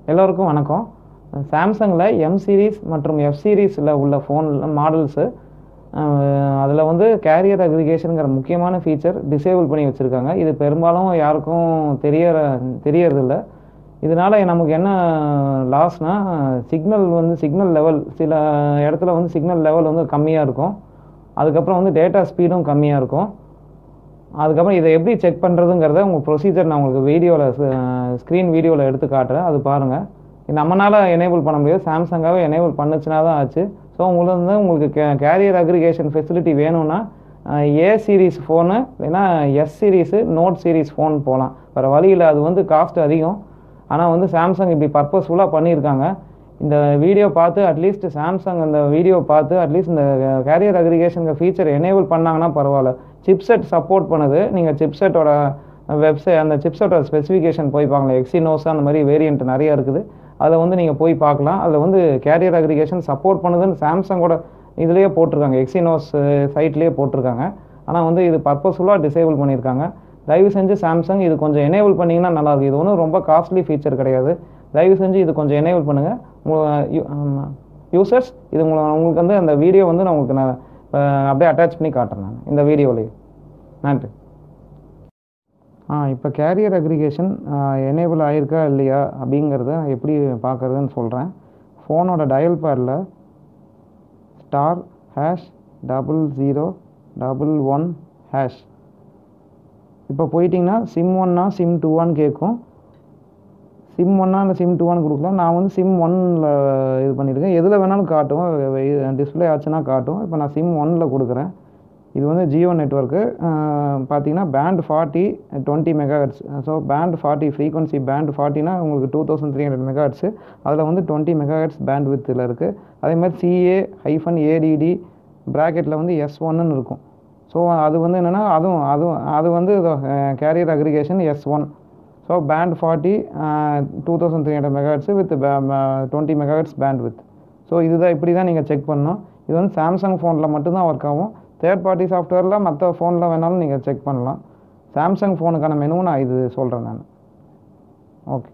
எல்லோருக்கும் வணக்கம். சாம்சங்கில் எம் சீரீஸ் மற்றும் எஃப் சீரீஸில் உள்ள ஃபோன் மாடல்ஸு அதில் வந்து கேரியர் அக்ரிகேஷனுங்கிற முக்கியமான ஃபீச்சர் டிசேபிள் பண்ணி வச்சுருக்காங்க. இது பெரும்பாலும் யாருக்கும் தெரியறதில்ல. இதனால் நமக்கு என்ன லாஸ்னால் சிக்னல் லெவல் சில இடத்துல வந்து சிக்னல் லெவல் வந்து கம்மியாக இருக்கும். அதுக்கப்புறம் வந்து டேட்டா ஸ்பீடும் கம்மியாக இருக்கும். அதுக்கப்புறம் இதை எப்படி செக் பண்ணுறதுங்கிறத உங்கள் ப்ரொசீஜர் நான் உங்களுக்கு ஸ்க்ரீன் வீடியோவில் எடுத்து காட்டுறேன். அது பாருங்கள். நம்மளால் எனேபிள் பண்ண முடியாது, சாம்சங்காகவே எனேபிள் பண்ணுச்சுனா தான் ஆச்சு. ஸோ உங்களுக்கு கேரியர் அக்ரிகேஷன் ஃபெசிலிட்டி வேணும்னா ஏ சீரீஸ் ஃபோனு இல்லைன்னா S series note series phone போகலாம். வேறு வழியில் அது வந்து காஸ்ட் அதிகம். ஆனால் வந்து சாம்சங் இப்படி பர்பஸ்ஃபுல்லாக பண்ணியிருக்காங்க. இந்த வீடியோ பார்த்து அட்லீஸ்ட் சாம்சங் அந்த வீடியோ பார்த்து அட்லீஸ்ட் இந்த கேரியர் அக்ரிகேஷனுங்க ஃபீச்சர் எனேபிள் பண்ணாங்கன்னா பரவாயில்ல. சிப்செட் சப்போர்ட் பண்ணுது. நீங்கள் சிப்செட்டோட அந்த சிப்செட்டோட ஸ்பெசிஃபிகேஷன் போய் பார்க்கலாம். எக்ஸினோஸ் அந்த மாதிரி வேரியண்ட் நிறையா இருக்குது. அதில் வந்து நீங்கள் போய் பார்க்கலாம். அதில் வந்து கேரியர் அக்ரிகேஷன் சப்போர்ட் பண்ணுதுன்னு சாம்சங்கோட இதுலேயே போட்டிருக்காங்க, எக்ஸினோஸ் சைட்லேயே போட்டிருக்காங்க. ஆனால் வந்து இது பர்பஸ்ஃபுல்லாக டிசேபிள் பண்ணியிருக்காங்க. தயவு செஞ்சு சாம்சங் இது கொஞ்சம் எனேபிள் பண்ணிங்கன்னா நல்லாயிருக்கும். இது ஒன்றும் ரொம்ப காஸ்ட்லி ஃபீச்சர் கிடையாது. தயவு செஞ்சு இது கொஞ்சம் எனேபிள் பண்ணுங்கள் யூசர்ஸ். இது உங்களுக்கு வந்து அந்த வீடியோ வந்து நான் உங்களுக்கு அப்படியே அட்டாச் பண்ணி காட்டுறேன் நான் இந்த வீடியோலேயே. நன்றி. இப்போ கேரியர் அக்ரிகேஷன் எனேபிள் ஆகிருக்கா இல்லையா அப்படிங்கிறத எப்படி பார்க்குறதுன்னு சொல்கிறேன். ஃபோனோட டயல் பேடில் *0011#. இப்போ போயிட்டிங்கன்னா சிம் 1 சிம் 2 கேட்கும். சிம் 1 இல்லை சிம் 2 கொடுக்கலாம். நான் வந்து சிம் 1ல் இது பண்ணியிருக்கேன். எதில் வேணாலும் காட்டும், டிஸ்பிளே ஆச்சுன்னா காட்டும். இப்போ நான் சிம் 1ல் கொடுக்குறேன். இது வந்து ஜியோ நெட்ஒர்க்கு. பார்த்தீங்கன்னா band 40 20 megahertz. So band 40 frequency band 40னா உங்களுக்கு 2300 மெகாஹெர்ட்ஸு. அதில் வந்து 20 மெகாஹெர்ட்ஸ் பேண்ட் வித்தில் இருக்குது. அதே மாதிரி CA-ADD ப்ராக்கெட்டில் வந்து S1ன்னு இருக்கும். ஸோ அது வந்து என்னென்னா அது வந்து carrier aggregation S1. So band 40 2300 megahertz with 20 megahertz band with. So இப்படி தான் நீங்கள் செக் பண்ணணும். இது வந்து சாம்சங் ஃபோனில் மட்டும்தான் ஒர்க் ஆகும். தேர்ட் பார்ட்டி சாஃப்ட்வேரில் மற்ற ஃபோனில் வேணாலும் நீங்கள் செக் பண்ணலாம். சாம்சங் ஃபோனுக்கான மெனுவும் நான் இது சொல்கிறேன் நான். ஓகே.